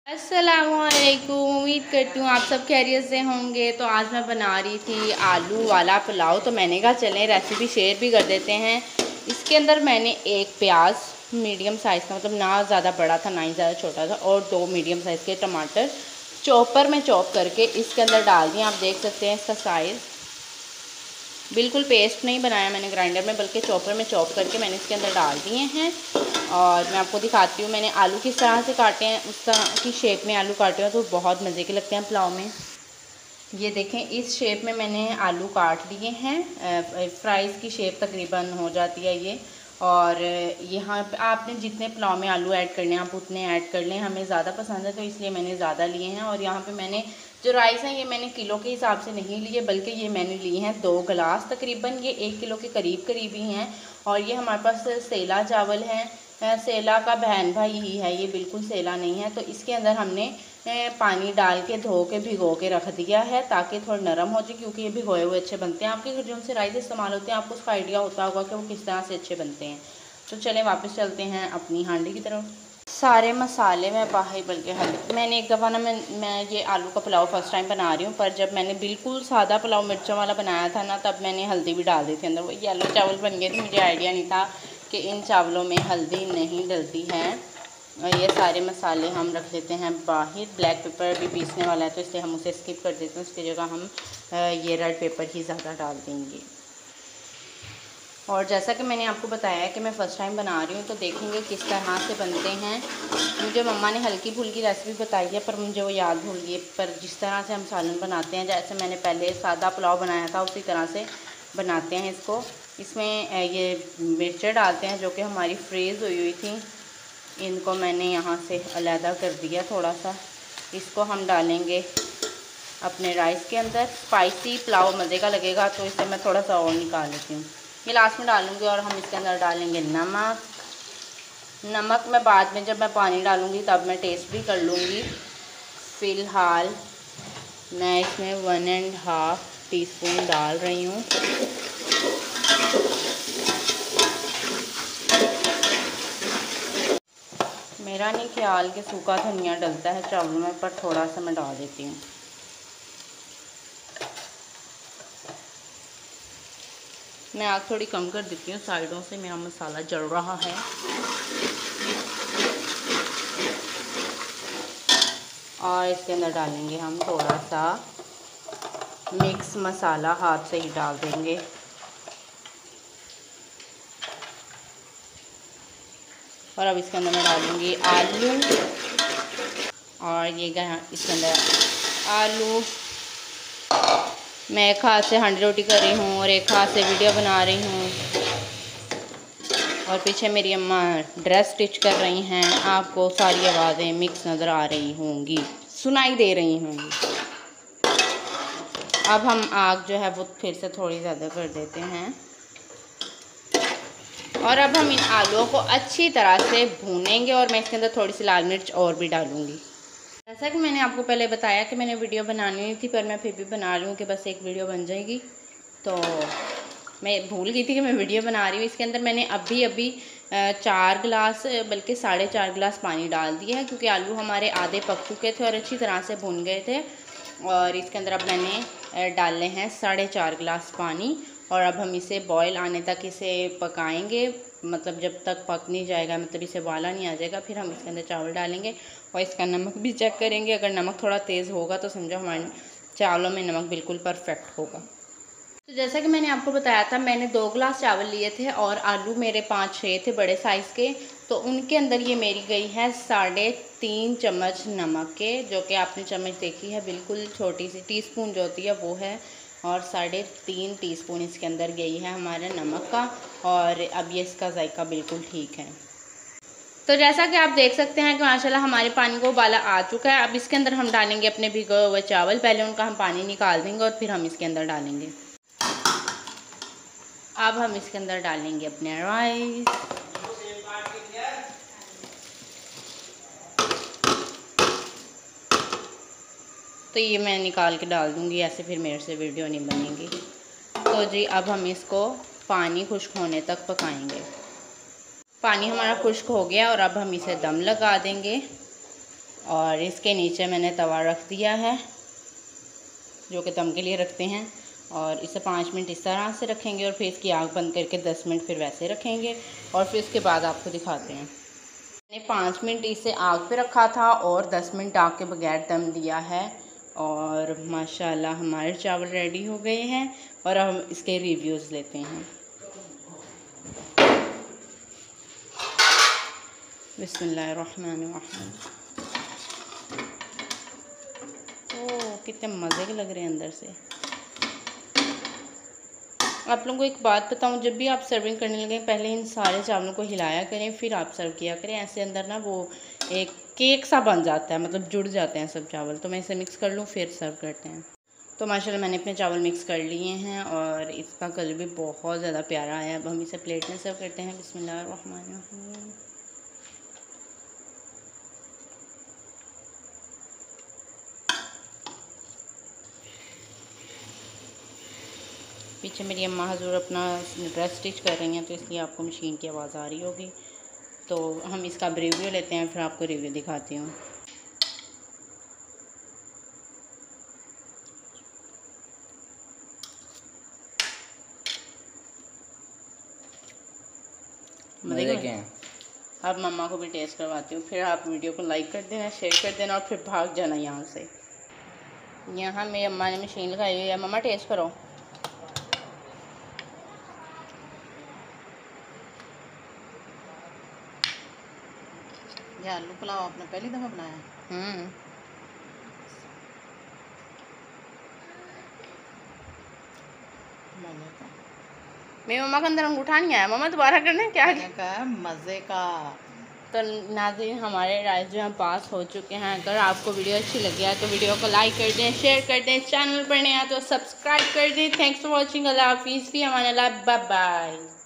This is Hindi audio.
अस्सलामुअलैकुम। उम्मीद करती हूँ आप सब खैरियत से होंगे। तो आज मैं बना रही थी आलू वाला पुलाव, तो मैंने कहा चलें रेसिपी शेयर भी कर देते हैं। इसके अंदर मैंने एक प्याज मीडियम साइज़ का, मतलब ना ज़्यादा बड़ा था ना ही ज़्यादा छोटा था, और 2 मीडियम साइज़ के टमाटर चॉपर में चॉप करके इसके अंदर डाल दिए। आप देख सकते हैं इसका साइज़, बिल्कुल पेस्ट नहीं बनाया मैंने ग्राइंडर में, बल्कि चॉपर में चॉप करके मैंने इसके अंदर डाल दिए हैं। और मैं आपको दिखाती हूँ मैंने आलू किस तरह से काटे हैं, उस तरह की शेप में आलू काटे हैं तो बहुत मज़े के लगते हैं पुलाव में। ये देखें, इस शेप में मैंने आलू काट लिए हैं। फ्राइज़ की शेप तकरीबन हो जाती है ये। और यहाँ पे आपने जितने पुलाव में आलू ऐड करने हैं आप उतने ऐड कर लें। हमें ज़्यादा पसंद है तो इसलिए मैंने ज़्यादा लिए हैं। और यहाँ पे मैंने जो राइस हैं ये मैंने किलो के हिसाब से नहीं लिए, बल्कि ये मैंने लिए हैं 2 गिलास तकरीबन। ये 1 किलो के करीब ही हैं। और ये हमारे पास सेला चावल है, सेला का बहन भाई ही है, ये बिल्कुल सेला नहीं है। तो इसके अंदर हमने पानी डाल के धो के भिगो के रख दिया है ताकि थोड़ा नरम हो जाए, क्योंकि ये भिगोए हुए अच्छे बनते हैं। आपके घर जो से राइस इस्तेमाल होते हैं आपको उसका आइडिया होता होगा कि वो किस तरह से अच्छे बनते हैं। तो चलें वापस चलते हैं अपनी हांडी की तरफ। सारे मसाले मैं बाहर, बल्कि हल्दी, मैंने एक दफ़ा ना मैं ये आलू का पुलाव फ़र्स्ट टाइम बना रही हूँ, पर जब मैंने बिल्कुल सादा पुलाव मिर्चों वाला बनाया था ना, तब मैंने हल्दी भी डाल दी थी अंदर। वो येलो चावल बन गए थे, मुझे आइडिया नहीं था कि इन चावलों में हल्दी नहीं डलती है। और ये सारे मसाले हम रख लेते हैं बाहर। ब्लैक पेपर भी पीसने वाला है तो इसलिए हम उसे स्किप कर देते हैं, उसकी जगह हम ये रेड पेपर ही ज़्यादा डाल देंगे। और जैसा कि मैंने आपको बताया कि मैं फ़र्स्ट टाइम बना रही हूँ, तो देखेंगे किस तरह से बनते हैं। मुझे मम्मा ने हल्की फुल्की रेसिपी बताई है पर मुझे वो याद भूल गई। पर जिस तरह से हम सालन बनाते हैं, जैसे मैंने पहले सादा पुलाव बनाया था उसी तरह से बनाते हैं इसको। इसमें ये मिर्चें डालते हैं जो कि हमारी फ्रीज़ हुई थी, इनको मैंने यहाँ से अलहदा कर दिया थोड़ा सा। इसको हम डालेंगे अपने राइस के अंदर। स्पाइसी पुलाव मज़े का लगेगा तो इसे मैं थोड़ा सा और निकाल लेती हूँ, ये लास्ट में डालूँगी। और हम इसके अंदर डालेंगे नमक मैं बाद में जब मैं पानी डालूँगी तब मैं टेस्ट भी कर लूँगी। फ़िलहाल मैं इसमें 1.5 टीस्पून डाल रही हूँ। मेरा नहीं ख्याल कि सूखा धनिया डलता है चावलों में, पर थोड़ा सा मैं डाल देती हूँ। मैं आग थोड़ी कम कर देती हूँ, साइडों से मेरा मसाला जल रहा है। और इसके अंदर डालेंगे हम थोड़ा सा मिक्स मसाला, हाथ से ही डाल देंगे। और अब इसके अंदर मैं डालूँगी आलू। और ये इसके अंदर आलू, मैं एक हाथ से हांडी रोटी कर रही हूँ और एक हाथ से वीडियो बना रही हूँ। और पीछे मेरी अम्मा ड्रेस स्टिच कर रही हैं। आपको सारी आवाज़ें मिक्स नज़र आ रही होंगी, सुनाई दे रही होंगी। अब हम आग जो है वो फिर से थोड़ी ज़्यादा कर देते हैं। और अब हम इन आलूओं को अच्छी तरह से भूनेंगे। और मैं इसके अंदर थोड़ी सी लाल मिर्च और भी डालूँगी। जैसा कि मैंने आपको पहले बताया कि मैंने वीडियो बनानी नहीं थी, पर मैं फिर भी बना रही हूँ कि बस एक वीडियो बन जाएगी। तो मैं भूल गई थी कि मैं वीडियो बना रही हूँ। इसके अंदर मैंने अभी 4 गिलास बल्कि 4.5 गिलास पानी डाल दिया है, क्योंकि आलू हमारे आधे पक चुके थे और अच्छी तरह से भुन गए थे। और इसके अंदर अब मैंने डाले हैं 4.5 गिलास पानी। और अब हम इसे बॉयल आने तक इसे पकाएंगे, मतलब जब तक पक नहीं जाएगा, मतलब इसे उबाला नहीं आ जाएगा। फिर हम इसके अंदर चावल डालेंगे और इसका नमक भी चेक करेंगे। अगर नमक थोड़ा तेज़ होगा तो समझो हमारे चावलों में नमक बिल्कुल परफेक्ट होगा। तो जैसा कि मैंने आपको बताया था, मैंने 2 गिलास चावल लिए थे और आलू मेरे 5-6 थे बड़े साइज़ के। तो उनके अंदर ये मेरी गई है 3.5 चम्मच नमक के, जो कि आपने चम्मच देखी है, बिल्कुल छोटी सी टीस्पून जो होती है वो है। और 3.5 टीस्पून इसके अंदर गई है हमारे नमक का। और अब ये इसका जायका बिल्कुल ठीक है। तो जैसा कि आप देख सकते हैं कि माशाल्लाह हमारे पानी को उबाला आ चुका है। अब इसके अंदर हम डालेंगे अपने भिगोए हुए चावल। पहले उनका हम पानी निकाल देंगे और फिर हम इसके अंदर डालेंगे। अब हम इसके अंदर डालेंगे अपने राइस। तो ये मैं निकाल के डाल दूँगी, ऐसे फिर मेरे से वीडियो नहीं बनेगी। तो जी अब हम इसको पानी खुश्क होने तक पकाएंगे। पानी हमारा खुश्क हो गया और अब हम इसे दम लगा देंगे। और इसके नीचे मैंने तवा रख दिया है, जो कि दम के लिए रखते हैं। और इसे 5 मिनट इस तरह से रखेंगे और फिर इसकी आग बंद करके 10 मिनट फिर वैसे रखेंगे और फिर उसके बाद आपको दिखाते हैं। मैंने 5 मिनट इसे आग पे रखा था और 10 मिनट आग के बगैर दम दिया है और माशाल्लाह हमारे चावल रेडी हो गए हैं। और अब हम इसके रिव्यूज़ लेते हैं। बिस्मिल्लाहिर्रहमानिर्रहीम। ओह, कितने मज़े के लग रहे हैं अंदर से। आप लोगों को एक बात बताऊं, जब भी आप सर्विंग करने लगे पहले इन सारे चावलों को हिलाया करें, फिर आप सर्व किया करें। ऐसे अंदर ना वो एक केक सा बन जाता है, मतलब जुड़ जाते हैं सब चावल। तो मैं इसे मिक्स कर लूँ फिर सर्व करते हैं। तो माशाल्लाह मैंने अपने चावल मिक्स कर लिए हैं और इसका कलर भी बहुत ज़्यादा प्यारा आया। अब हम इसे प्लेट में सर्व करते हैं। बिस्मिल्लाहिर्रहमानिर्रहीम। पीछे मेरी अम्मा हजूर अपना ड्रेस स्टिच कर रही हैं, तो इसलिए आपको मशीन की आवाज़ आ रही होगी। तो हम इसका अब रिव्यू लेते हैं, फिर आपको रिव्यू दिखाती हूँ। मज़े के हैं। अब मम्मा को भी टेस्ट करवाती हूँ, फिर आप वीडियो को लाइक कर देना, शेयर कर देना और फिर भाग जाना यहाँ से। यहाँ मेरी अम्मा ने मशीन लगाई हुई है। मम्मा टेस्ट करो। ये आलू पुलाव आपने पहली दफ़ा बनाया? मेरी मम्मा का अंदर अंगूठा नहीं आया। मम्मा दोबारा करना क्या है? मज़े का। तो नाज़रीन, हमारे राइस जो हैं पास हो चुके हैं। अगर आपको वीडियो अच्छी लगी है तो वीडियो को लाइक कर दें, शेयर कर दें, चैनल पर नए हैं तो सब्सक्राइब कर दें। Thanks for watching. अल्लाह हाफिज़। भी हमारे, बाय बाय।